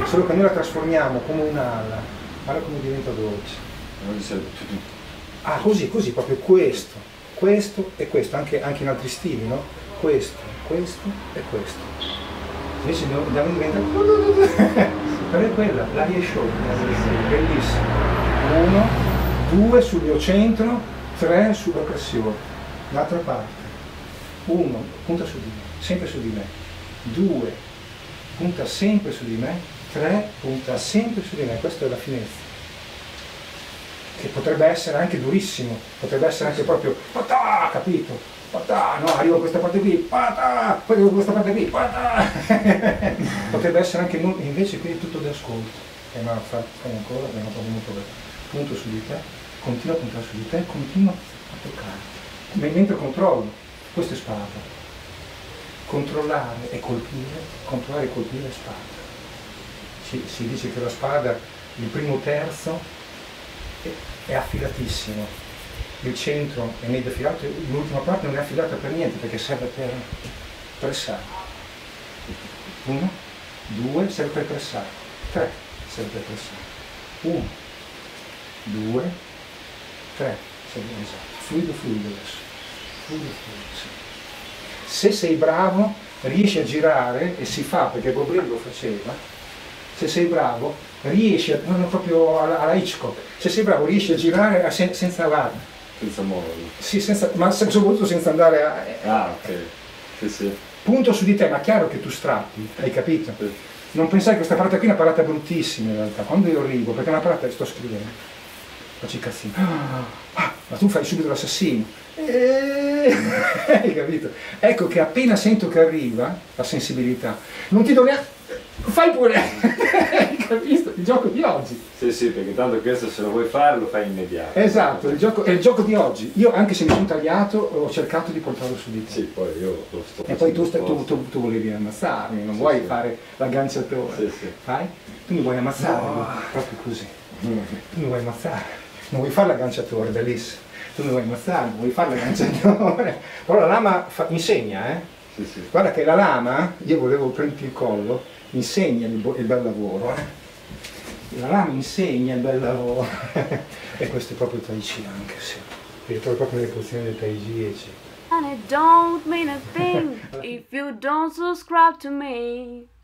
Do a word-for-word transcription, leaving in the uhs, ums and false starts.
solo che noi la trasformiamo come un'ala, guarda come diventa dolce. Ah, così, così, proprio questo, questo e questo, anche, anche in altri stili, no? Questo, questo e questo. Invece da noi diventa... però è quella, l'aria sciolta, bellissimo. Uno, due sul mio centro, tre sulla pressione. L'altra parte. Uno, punta su di me, sempre su di me. Due, punta sempre su di me. Tre, punta sempre su di me. Questa è la finezza. Che potrebbe essere anche durissimo, potrebbe essere anche proprio patà, capito? Patà, no, arrivo a questa parte qui, patà, poi arrivo a questa parte qui, patà. Potrebbe essere anche molto, invece qui è tutto da ascolto. E ma fai ancora, abbiamo proprio molto bene. Punto su di te, continua a puntare su di te, continua a toccare. Mentre controllo, questo è spada. Controllare e colpire, controllare e colpire è spada. Si, si dice che la spada, il primo terzo, è affilatissimo, il centro è medio affilato, l'ultima parte non è affilata per niente perché serve per pressare. Uno, due, serve per pressare. Tre, serve per pressare. Uno, due, tre, serve, esatto. Fluido, fluido adesso. Fluido, fluido, sì. Se sei bravo riesci a girare, e si fa perché Bobril lo faceva, se sei bravo riesci, a, non proprio alla, alla Hitchcock, se sei bravo riesci a girare a sen, senza guarda. Senza muoverlo. Sì, senza, ma soprattutto senza andare a... Ah, ok. Sì, sì. Punto su di te, ma chiaro che tu strappi, hai capito? Sì. Non pensare che questa parata qui è una parata bruttissima in realtà, quando io arrivo, perché è una parata che sto scrivendo, faccio i cazzini, ah, ma tu fai subito l'assassino, e... hai capito? Ecco che appena sento che arriva la sensibilità, non ti do neanche... Fai pure, hai capito? Il gioco di oggi. Sì, sì, perché tanto questo se lo vuoi fare lo fai immediato. Esatto, il gioco, è il gioco di oggi. Io anche se mi sono tagliato ho cercato di portarlo su di te. Sì, poi io lo sto E poi tu, tu, tu, tu volevi ammazzarmi, non sì, vuoi sì. fare l'agganciatore. Sì, sì. Fai? Tu mi vuoi ammazzare, no. proprio così. Tu mi vuoi ammazzare. Non vuoi fare l'agganciatore, bellissimo. Tu mi vuoi ammazzare, non vuoi fare l'agganciatore. Però la lama fa, insegna, eh? Sì, sì. Guarda che la lama, io volevo prenderti il collo, insegna il, il bel lavoro, eh? La lama insegna il bel lavoro. E questo è proprio Tai Chi anche, sì. Mi ritrovo proprio nelle pozioni del Tai Chi e c'è. And it don't mean a thing if you don't subscribe to me.